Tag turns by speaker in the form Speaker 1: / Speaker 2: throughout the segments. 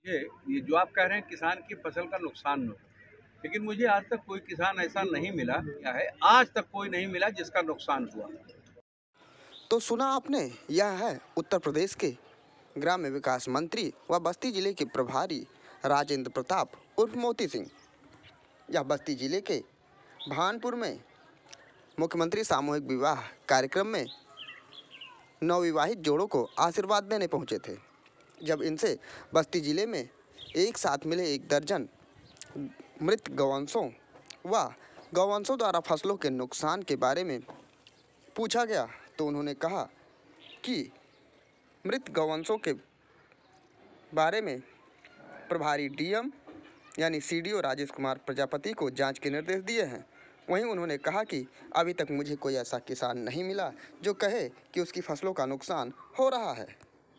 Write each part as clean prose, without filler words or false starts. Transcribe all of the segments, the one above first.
Speaker 1: ये जो आप कह रहे हैं किसान की फसल का नुकसान हो, लेकिन मुझे आज तक कोई किसान ऐसा नहीं मिला या है, आज तक कोई नहीं मिला जिसका नुकसान हुआ।
Speaker 2: तो सुना आपने, यह है उत्तर प्रदेश के ग्राम्य विकास मंत्री व बस्ती जिले के प्रभारी राजेंद्र प्रताप उर्फ मोती सिंह। यह बस्ती जिले के भानपुर में मुख्यमंत्री सामूहिक विवाह कार्यक्रम में नवविवाहित जोड़ों को आशीर्वाद देने पहुंचे थे, जब इनसे बस्ती जिले में एक साथ मिले 1 दर्जन मृत गौवंशों व गौवंशों द्वारा फसलों के नुकसान के बारे में पूछा गया, तो उन्होंने कहा कि मृत गौवंशों के बारे में प्रभारी डीएम यानी सीडीओ राजेश कुमार प्रजापति को जांच के निर्देश दिए हैं। वहीं उन्होंने कहा कि अभी तक मुझे कोई ऐसा किसान नहीं मिला जो कहे कि उसकी फसलों का नुकसान हो रहा है।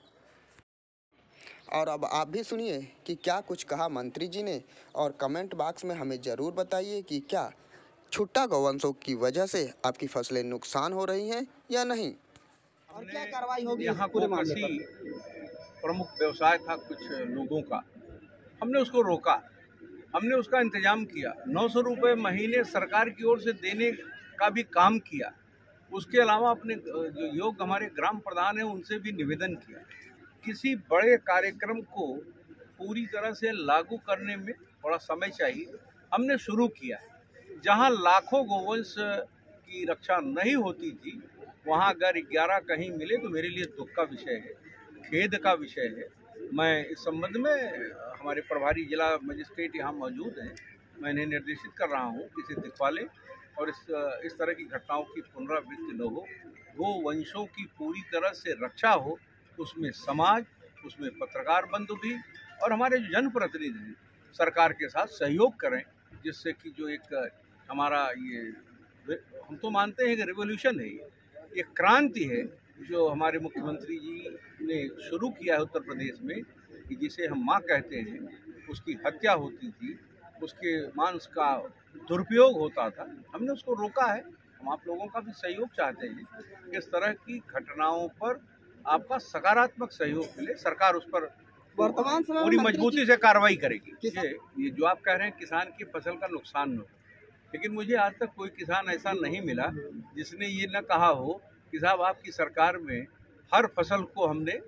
Speaker 2: और अब आप भी सुनिए कि क्या कुछ कहा मंत्री जी ने, और कमेंट बॉक्स में हमें ज़रूर बताइए कि क्या छुट्टा गौवंशों की वजह से आपकी फसलें नुकसान हो रही हैं या नहीं, और क्या कार्रवाई होगी
Speaker 1: यहाँ
Speaker 2: पूरे
Speaker 1: को
Speaker 2: मामले
Speaker 1: कृषि
Speaker 2: पर।
Speaker 1: प्रमुख व्यवसाय था कुछ लोगों का, हमने उसको रोका, हमने उसका इंतजाम किया, 900 रुपये महीने सरकार की ओर से देने का भी काम किया। उसके अलावा अपने जो योग्य हमारे ग्राम प्रधान हैं उनसे भी निवेदन किया। किसी बड़े कार्यक्रम को पूरी तरह से लागू करने में थोड़ा समय चाहिए, हमने शुरू किया है। जहां लाखों गोवंश की रक्षा नहीं होती थी, वहां अगर 11 कहीं मिले तो मेरे लिए दुख का विषय है, खेद का विषय है। मैं इस संबंध में हमारे प्रभारी जिला मजिस्ट्रेट यहाँ मौजूद हैं, मैं इन्हें निर्देशित कर रहा हूँ कि इसे दिखवा लें और इस तरह की घटनाओं की पुनरावृत्ति न हो, गोवंशों की पूरी तरह से रक्षा हो। उसमें समाज, उसमें पत्रकार बंधु भी और हमारे जो जनप्रतिनिधि हैं सरकार के साथ सहयोग करें, जिससे कि जो एक हमारा ये, हम तो मानते हैं कि रिवॉल्यूशन है, ये क्रांति है जो हमारे मुख्यमंत्री जी ने शुरू किया है उत्तर प्रदेश में, कि जिसे हम माँ कहते हैं, उसकी हत्या होती थी, उसके मांस का दुरुपयोग होता था, हमने उसको रोका है। हम आप लोगों का भी सहयोग चाहते हैं, इस तरह की घटनाओं पर आपका सकारात्मक सहयोग मिले, सरकार उस पर
Speaker 2: वर्तमान समय
Speaker 1: पूरी मजबूती से कार्रवाई करेगी। ये जो आप कह रहे हैं किसान की फसल का नुकसान हो, लेकिन मुझे आज तक कोई किसान ऐसा नहीं मिला जिसने ये न कहा हो कि साहब आपकी सरकार में हर फसल को हमने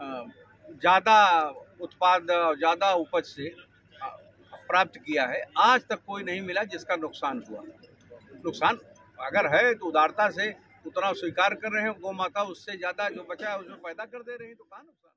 Speaker 1: ज़्यादा उत्पाद, ज़्यादा उपज से प्राप्त किया है। आज तक कोई नहीं मिला जिसका नुकसान हुआ। नुकसान अगर है तो उदारता से उतना स्वीकार कर रहे हैं, गौ माता उससे ज़्यादा जो बचा है उसमें पैदा कर दे रहे हैं, तो कहाँ नुकसान।